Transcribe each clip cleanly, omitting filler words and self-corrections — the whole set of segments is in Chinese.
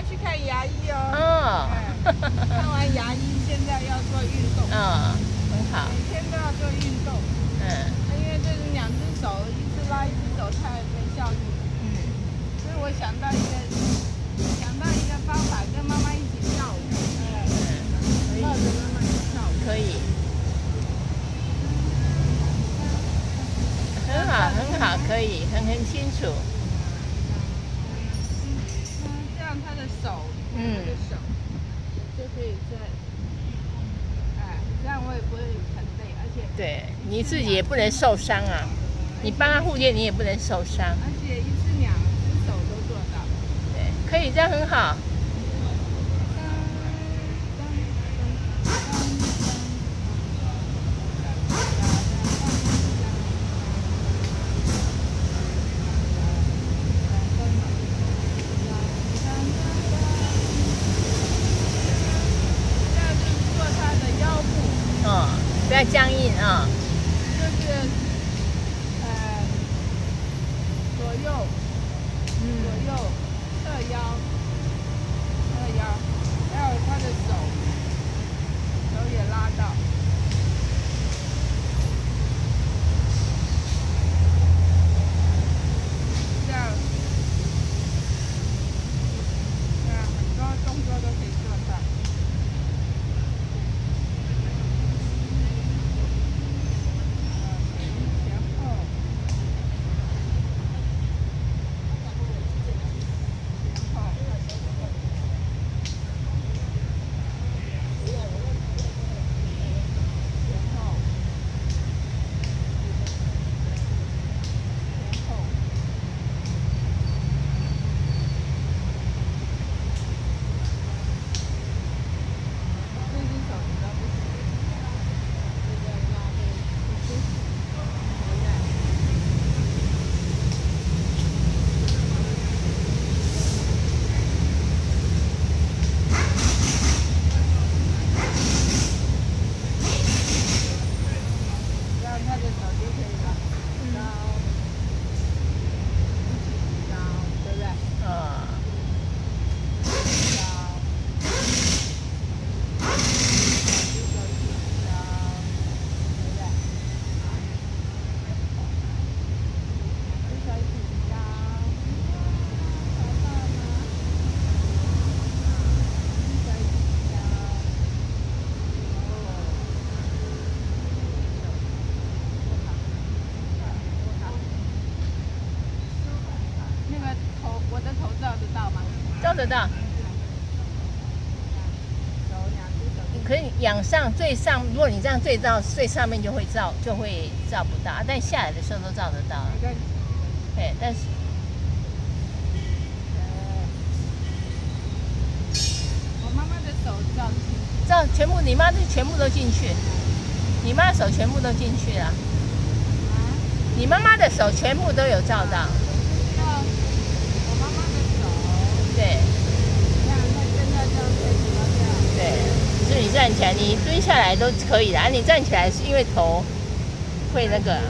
去看牙医哦。 哦。 看完牙医，现在要做运动。 很好。 每天都要做运动。因为这是2只手，一只拉一只手太没效率。所以我想到一个方法，跟妈妈一起跳舞。抱着妈妈一起跳舞。 可以。很好，很好，可以，很清楚。 这样他的手，就可以在，这样我也不会很累，而且对你自己也不能受伤啊，你帮他护垫，你也不能受伤。 而且1只2只手都做到。 对，可以，这样很好。不要僵硬啊！ 就是左右侧腰，还有他的手也拉到，这样很多动作都可以做到。 照得到。你可以仰上最上，如果你这样最上面就会照不到，但下来的时候都照得到。对，但是我妈妈的手照全部，你妈的全部都进去，你妈的手全部都进去了。你妈妈的手全部都有照到。 我妈妈的手。 对。 你看，她现在这样推起来这样。 对，是你站起来，你蹲下来都可以的。你站起来是因为头会那个。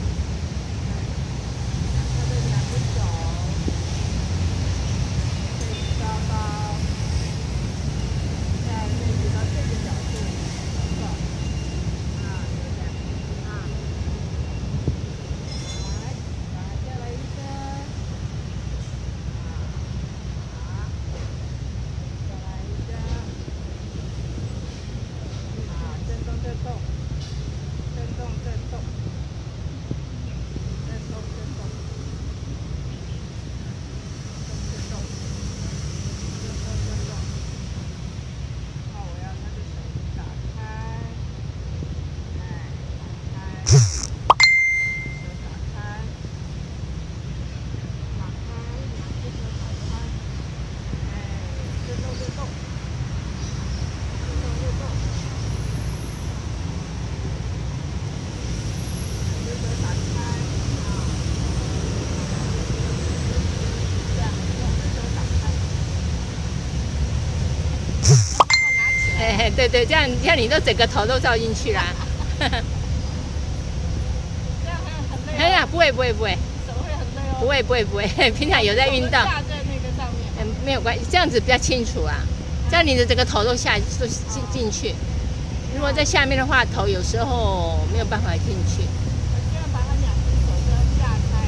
对，这样你都整个头都照进去啦。 这样很累。 哎呀，不会。 手会很累哦。 不会，平常有在运动。 架在那个上面。 没有关系，这样子比较清楚啦。这样你的整个头都进去。如果在下面的话，头有时候没有办法进去。 我现在把它2只手都要架开。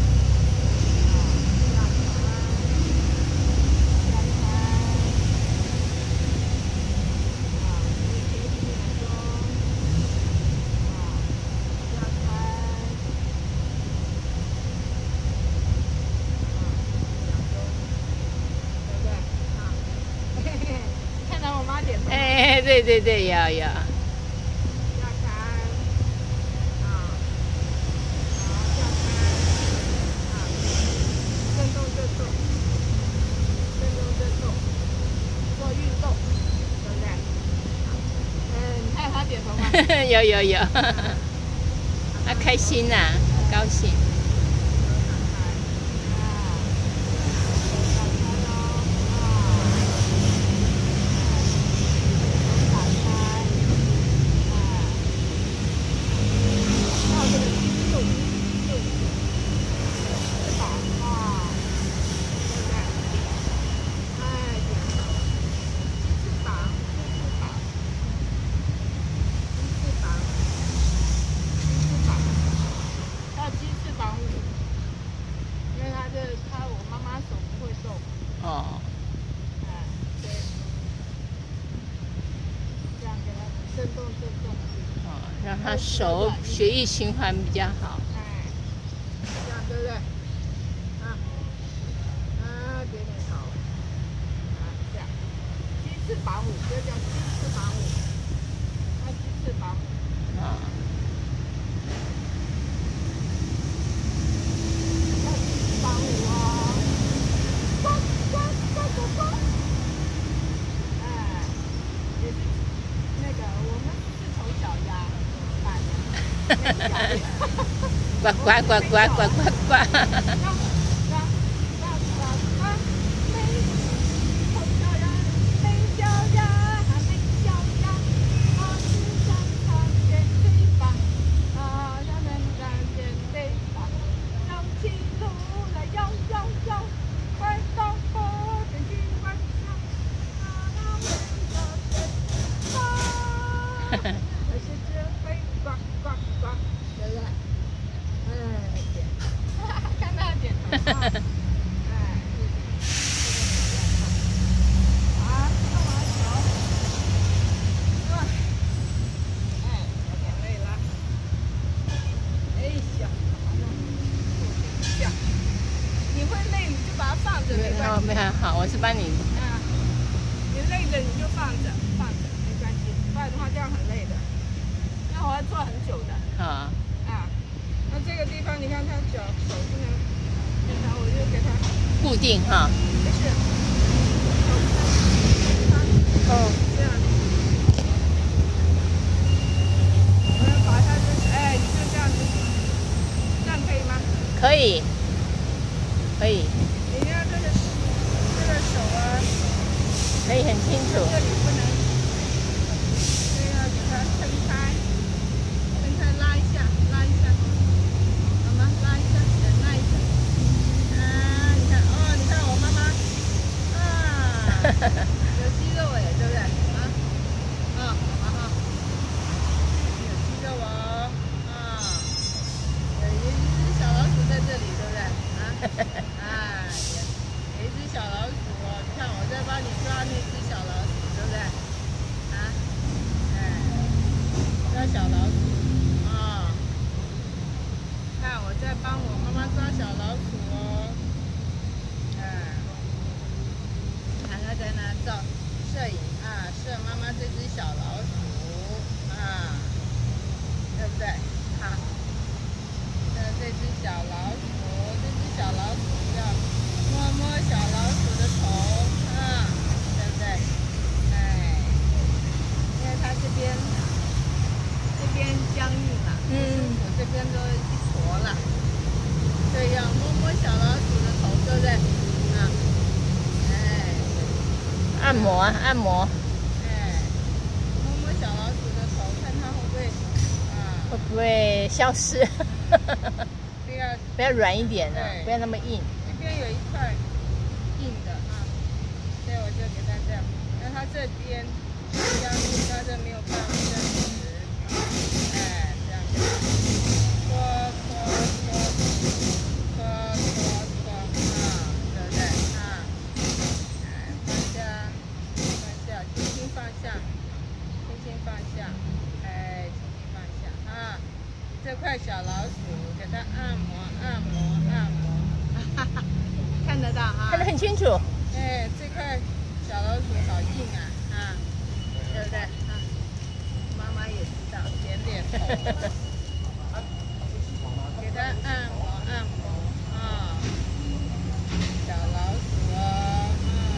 哎，对对对，要。 架开，架开，震动就动，做运动，对不对？你看他点头吗？ 有，他开心呐，高兴。哦。 对。这样给它震动。 哦，让他手血液循环比较好。 这样对不对？点头。这样。鸡翅膀舞，这叫鸡翅膀舞。鸡翅膀舞。 呱呱呱呱呱呱呱！ 看到点头。你会累你就把它放着，没关系。 没有好，我是帮你。 你累的你就放着，没关系。不然的话这样很累的，那我要做很久的。那这个地方你看他手不能，然后我就给他固定哈。 没事。这样。我要把它你就这样子，这样可以吗？ 可以。 你看这个手啊， 可以很清楚。 这里不能，这要给它撑开，拉一下，好吗？拉一下，忍耐一下。你看我妈妈，有肌肉哎，对不对？好吗？有肌肉哦，有一只小老鼠在这里，对不对？有一只小老鼠哦，你看我在帮你抓那只小老鼠，对不对？抓小老鼠看我在帮我妈妈抓小老鼠哦。看他在那照摄影摄妈妈这只小老鼠对不对？好，这只小老鼠要摸小老鼠的头对不对？因为它这边僵硬了，我这边都一坨了，所以要摸小老鼠的头，对不对？ 按摩。 摸小老鼠的头，看它会不会消失？ 不要软一点不要那么硬。 这边有一块硬的就给它这样。那它这边僵硬，它这没有办法伸直。哎，这样子，搓啊，对不对啊？哎，轻轻放下，轻轻放下，哎，轻轻放下啊。这块小老鼠给它按摩，哈哈，看得到哈？ 看得很清楚。 哎，这块小老鼠好硬啊，对不对？啊，妈妈也知道，点头。给它按摩啊，小老鼠哦，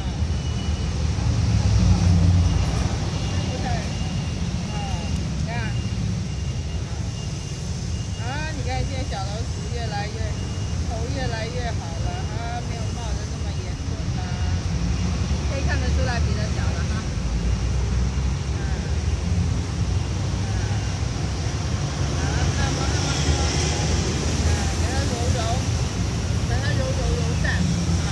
你看现在小老鼠头越来越好了啊，没有冒得那么严重啦，可以看得出来比较小了哈。按摩，给它揉散啊，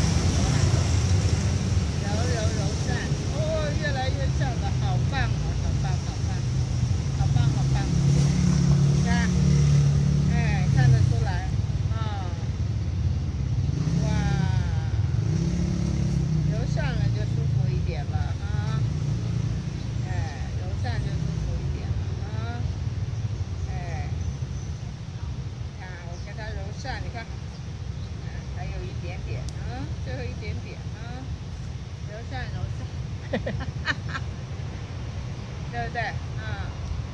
揉散，哦，越来越像了，好棒哦，好棒，你看。看得出来啊，哇，揉上了就舒服一点了啊，哎，揉上就舒服一点了啊，哎，看我给它揉上，你看，还有一点点啊，最后一点点啊，揉上，对不对啊？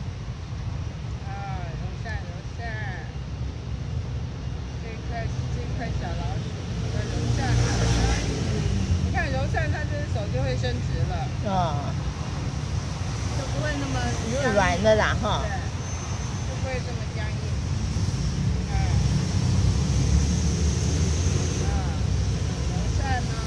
这块小老鼠的揉散，你看揉散，它这只手就会伸直了，就不会那么软的啦哈， 对，就不会这么僵硬，揉散呢，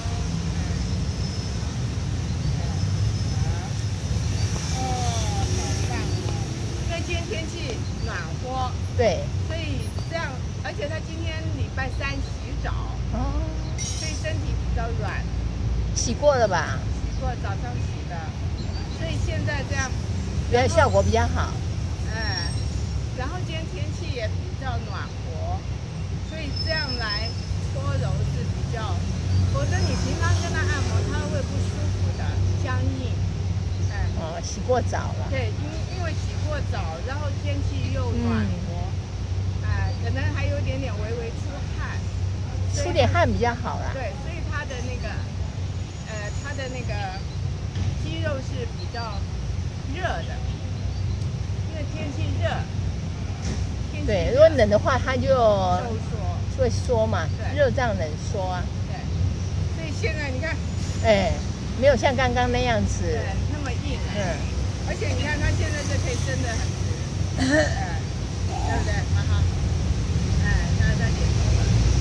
好棒哦！因为今天天气暖和， 对， 所以这样。而且他今天礼拜3洗澡，所以身体比较软。 洗过了吧？ 洗过，早上洗的，所以现在这样， 效果比较好。 哎，然后今天天气也比较暖和，所以这样来搓揉是比较，否则你平常跟他按摩，他会不舒服的，僵硬。哎， 洗过澡了。 对，因为洗过澡，然后天气又暖和。可能还有点微出汗， 出点汗比较好啦。 对，所以他的那个肌肉是比较热的，因为天气热。 对，如果冷的话，它就收缩， 会缩嘛。热胀冷缩啊。 对，所以现在你看， 哎，没有像刚刚那样子， 对，那么硬。而且你看它现在就可以伸得很直，对不对？蛮好。他点头了，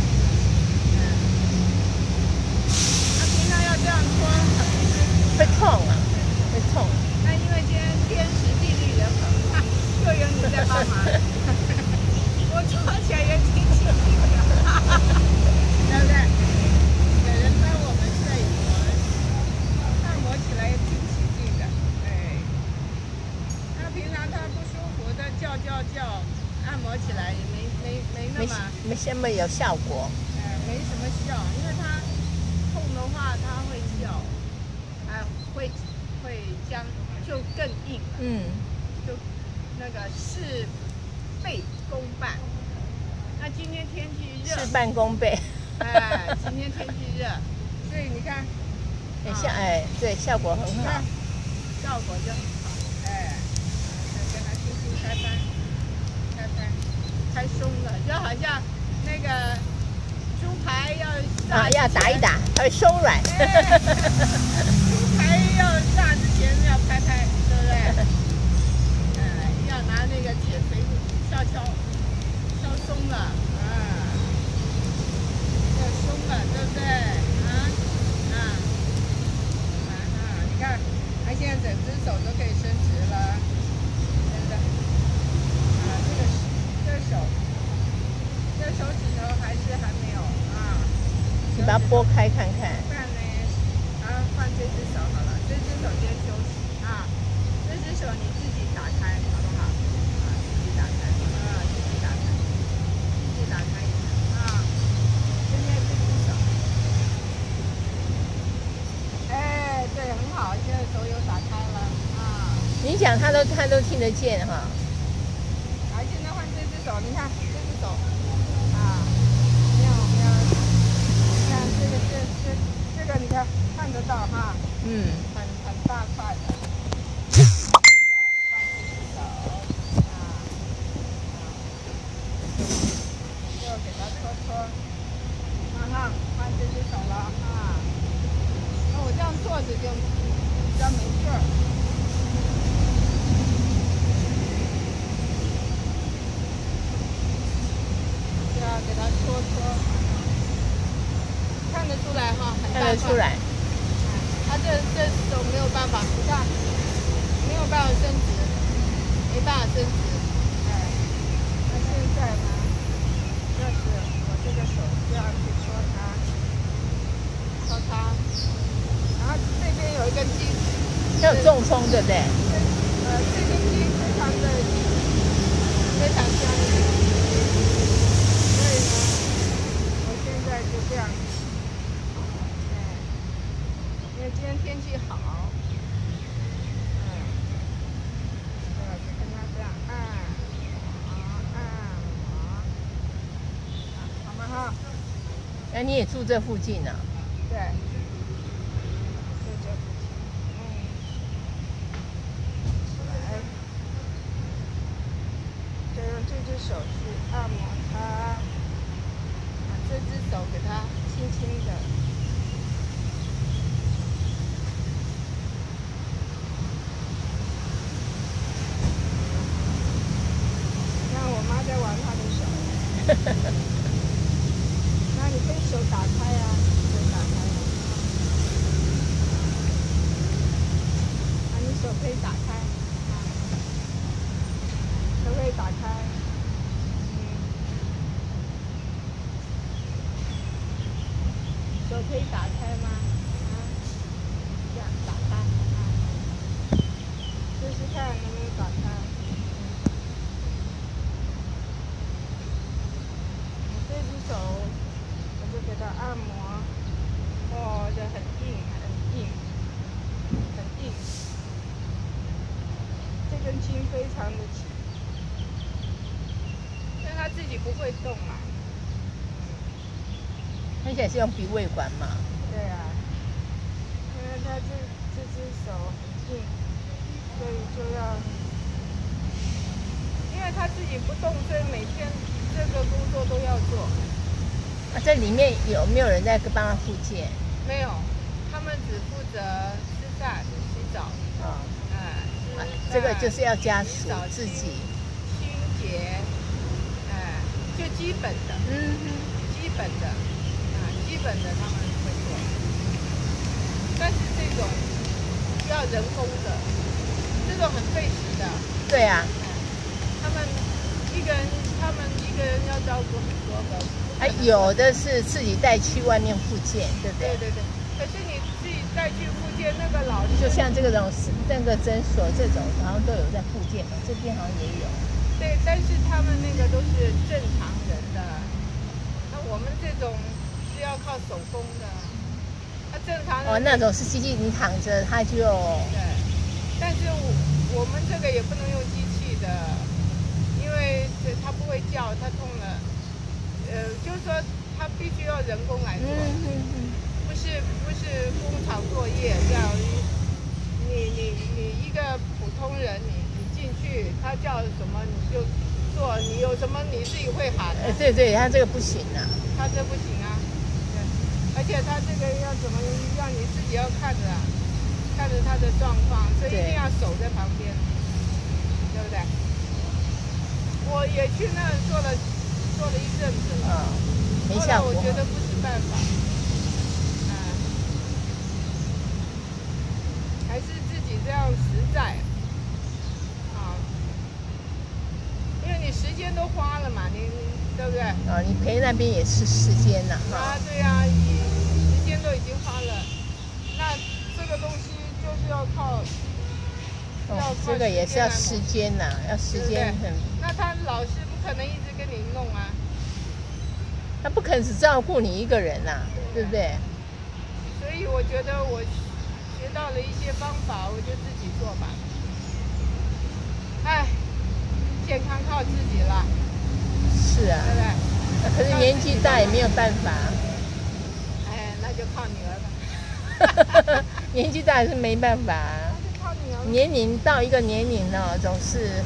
他平常要这样搓很不舒服， 会痛啊，会痛。 那因为今天天时地利人和，又有你在帮忙，我搓起来也挺起劲的，对不对？有人帮我们摄影，按摩起来也挺起劲的，对。那平常他不舒服的叫，按摩起来也没那么有效果。 没什么效，因为它痛的话，它会叫，会僵，就更硬了。就那个事倍功半。那今天天气热， 事半功倍。 今天天气热，所以你看， 对，效果很好。 效果就很好，就跟它轻轻开松了，就好像那个猪排要打一打，它会松软。 猪排要炸之前要拍，对不对？要拿那个铁锤敲松了，要松了，对不对？你看，它现在整只手都可以伸直了，真的。这手指头还没有你把它拨开看看。 不然呢？放这讲他都听得见哈。 好，现在换这只手，你看这只手，啊，没有，你看这个你看得到哈，很大块的。换这只手，就给它搓，换这只手了啊。那我这样坐着就比较没劲儿。给它搓，看得出来哈，很大块。看得出来。它这手没有办法，你看，没有办法伸直，没办法伸直。哎，那现在呢，就是我这个手这样去搓它，然后这边有一根筋， 要中风对不对？ 这根筋非常僵硬。就这样，因为今天天气好，就跟它这样好吗哈？ 哎，你也住这附近呢？ 对，住这附近。来，就用这只手去按摩它。这只手给它轻轻的，看我妈在玩她的手。那你可以手打开呀，你手可以打开，手可以打开。手可以打开吗？这样打开，试试看能不能打开。这只手我就给它按摩，这很硬，这根筋非常的紧，但它自己不会动啊。 而且是用鼻胃管嘛。 对啊，因为它这只手很硬，所以就要，因为它自己不动，所以每天这个工作都要做。 这里面有没有人在帮他复健？ 没有，他们只负责吃饭、洗澡。 这个就是要家属自己清洁，就基本的，基本的。基本的他们会做，但是这种需要人工的，这种很费时的。 对啊， 他们一个人要照顾很多个。 有的是自己带去外面复健，对不对？ 对。可是你自己带去复健，那个老师就像这个诊所这种，好像都有在复健嘛，这边好像也有。 对，但是他们那个都是正常人的，那我们这种。要靠手工的，它正常的。 那种是机器，你躺着它就。 对，但是我们这个也不能用机器的，因为它不会叫，它痛了，就是说它必须要人工来做，不是工厂作业这样。你一个普通人，你进去，他叫什么你就做，你有什么你自己会喊的。 对，他这个不行啊， 他这不行啊。而且他这个要怎么让你自己要看着他的状况，所以一定要守在旁边，对不对？我也去那做了一阵子了， 没效果。 后来我觉得不是办法，还是自己这样实在，因为你时间都花了嘛，你对不对？ 你陪那边也是时间呐。 对呀，时间都已经花了，那这个东西就是要靠。 这个也是要时间呐，要时间很。 那他老师不可能一直跟你弄啊。 他不可能只照顾你一个人呐，对不对？ 所以我觉得我学到了一些方法，我就自己做吧。 哎，健康靠自己了。 是啊， 对不对？ 可是年纪大也没有办法。 哎，那就靠女儿吧。 年纪大还是没办法。 那就靠女儿。 年龄到一个年龄呢，总是。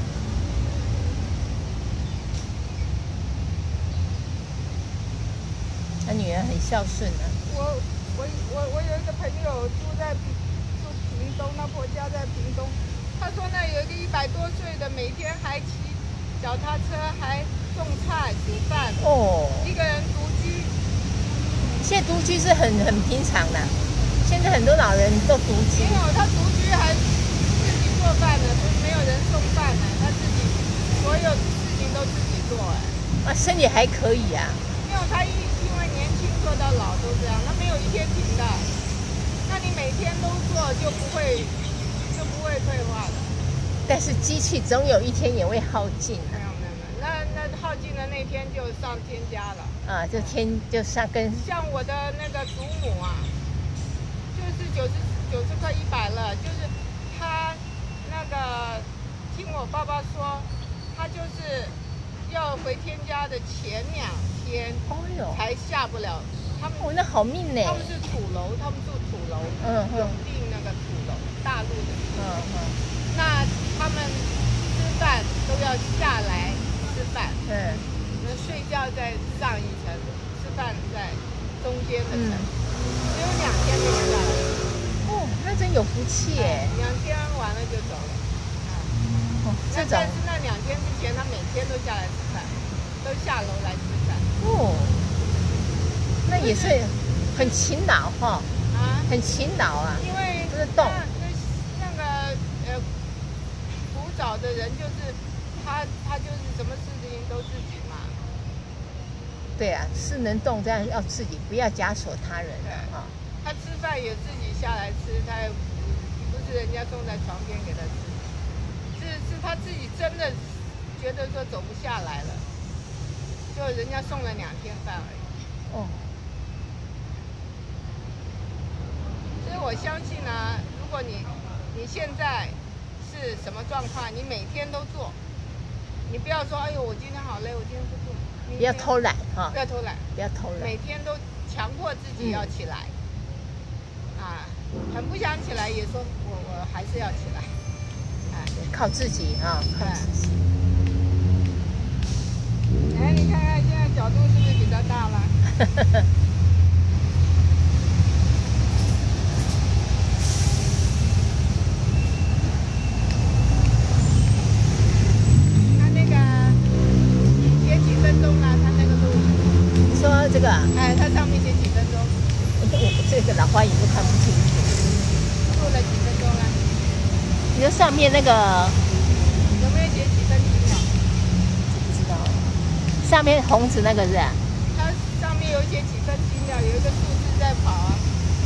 他女儿很孝顺啊。 我有一个朋友住屏东，他婆家在屏东。他说呢，有一个100多岁的，每天还骑脚踏车，还种菜煮饭。 哦。 一个人独居。 现在独居是很平常的，现在很多老人都独居。 没有，他独居还自己做饭呢，没有人送饭呢，他自己所有事情都自己做哎。 啊，身体还可以啊。 没有，他因为年轻做到老都这样，他没有一天停的。那你每天都做就不会退化的。 但是机器总有一天也会耗尽的。 没有，那耗尽的那天就上天家了。啊， 就上跟。 像我的那个祖母啊，就是90快100了，就是他那个听我爸爸说，他就是要回天家的前2天，才下不了。他们那好命呢。 他们是土楼，他们住土楼，永定那个土楼，大陆的。那他们吃饭都要下来吃饭。睡觉在上一层，吃饭在中间的层。只有2天没有下来。 哦，那真有福气耶。 2天完了就走了。但是那2天之前，他每天都下来吃饭，都下楼来吃饭。 哦，那也是很勤劳哈。很勤劳啊。 因为不是动。 那个古早的人就是他就是什么事情都自己嘛。 对啊，是能动，这样要自己，不要假手他人啊。 他吃饭也自己下来吃，他也不是人家送在床边给他吃，是他自己真的觉得说走不下来了，就人家送了2天饭而已。 哦。 所以我相信呢，如果你现在是什么状况，你每天都做，你不要说哎呦我今天好累，我今天不做。 不要偷懒哈！ 不要偷懒， 不要偷懒。 每天都强迫自己要起来，很不想起来也说我还是要起来， 靠自己啊，靠自己。 哎，你看看现在角度是不是比较大了？ 这个哎，它上面写几分钟？ 我这个老花眼都看不清楚。 录了几分钟了？ 你说上面那个有没有写几分几秒？ 不知道。上面红纸那个是？ 它上面有写几分几秒，有一个数字在跑啊。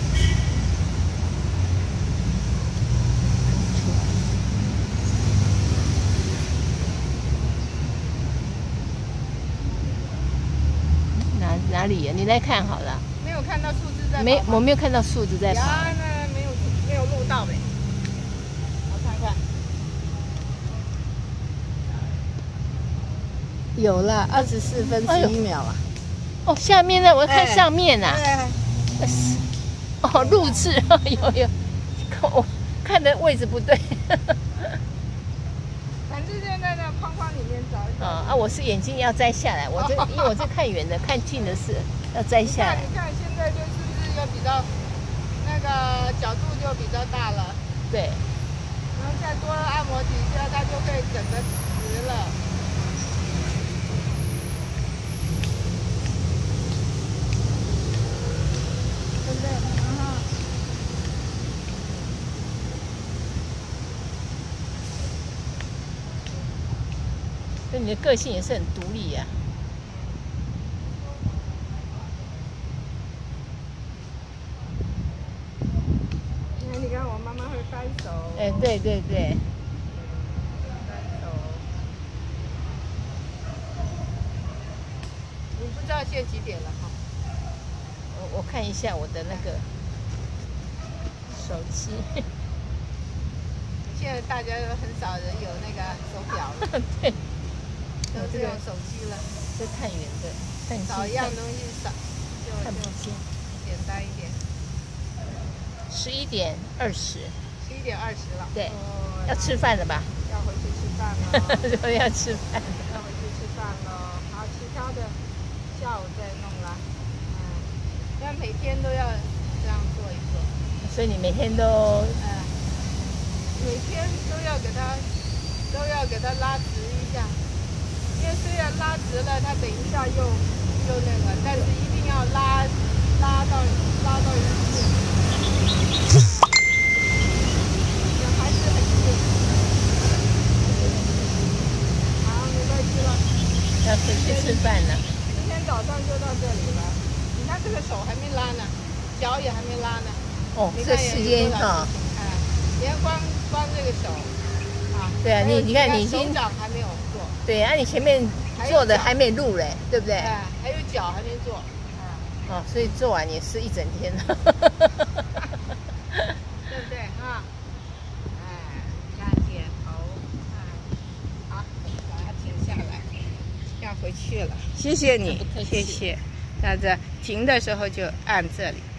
哪里呀？你来看好了。 没有看到数字在跑。 没，我没有看到数字在跑。 那没有录到呗。我看看。有了，24分11秒了。 哦，下面呢？我看上面呐。哦，录制有，我看的位置不对。 反正就在那框框里面找一找。 我是眼镜要摘下来，因为我这看远的，看近的是要摘下来。 你看现在就是又比较那个角度就比较大了。 对。 然后再多按摩几下，它就会整个直了。对不对？ 所以你的个性也是很独立呀。 你看我妈妈会翻手。 哎，对对对。 翻手。你不知道现在几点了哈？ 我看一下我的那个手机。 现在大家都很少人有那个手表了， 对， 都是用手机了。 这看远的， 少一样东西少，就简单一点。 11:20。 11:20了。 对，要吃饭了吧？ 要回去吃饭了。 要吃饭。 要回去吃饭了。好，其他的下午再弄了。要每天都要这样做一做。 所以你每天都每天都要给它拉直一下，因为虽然拉直了，它等一下又那个，但是一定要拉到一起，还是很硬。好，没关系了。 要回去吃饭了。 今天早上就到这里了。你看这个手还没拉呢，脚也还没拉呢。 哦，这时间哈。 连光这个手啊， 对啊，你看你手掌还没有做， 对啊，你前面做的还没录嘞，对不对？ 哎，还有脚还没做， 哦，所以做完也是一整天了， 对不对哈？看点头，好，把它停下来，要回去了，谢谢你，谢谢。那这停的时候就按这里。